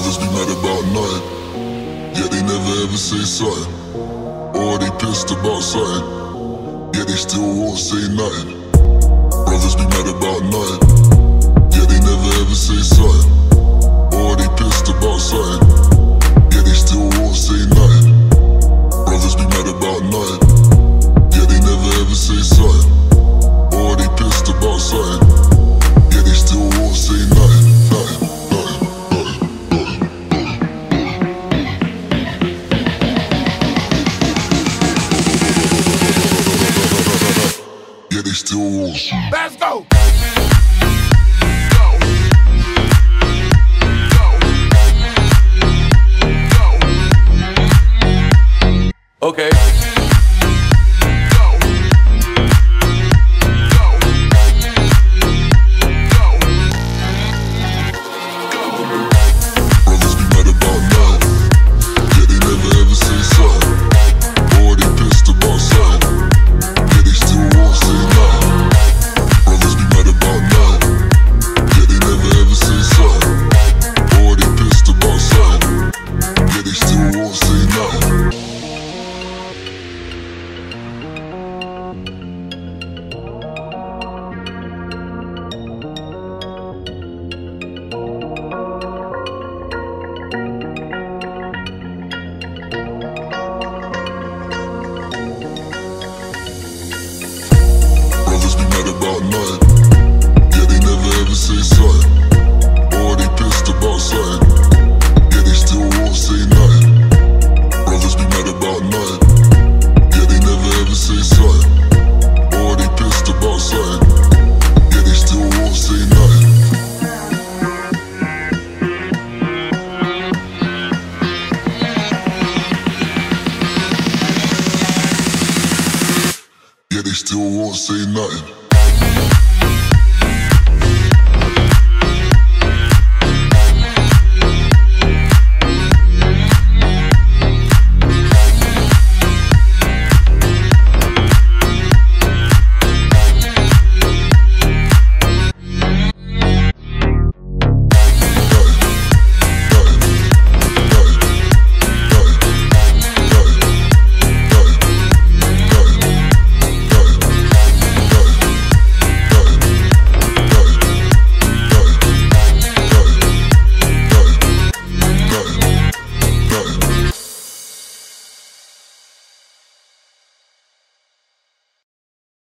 Brothers be mad about nothing, yet they never ever say something. Or they pissed about something, yet they still won't say nothing. Brothers be mad about nothing, yet they never ever say something. Or they pissed about something, yet they still won't say nothing. Brothers be mad about nothing, yet they never ever say something. Or they pissed about something, yet they still won't say nothing. Yeah, they still won't. Let's go! Okay.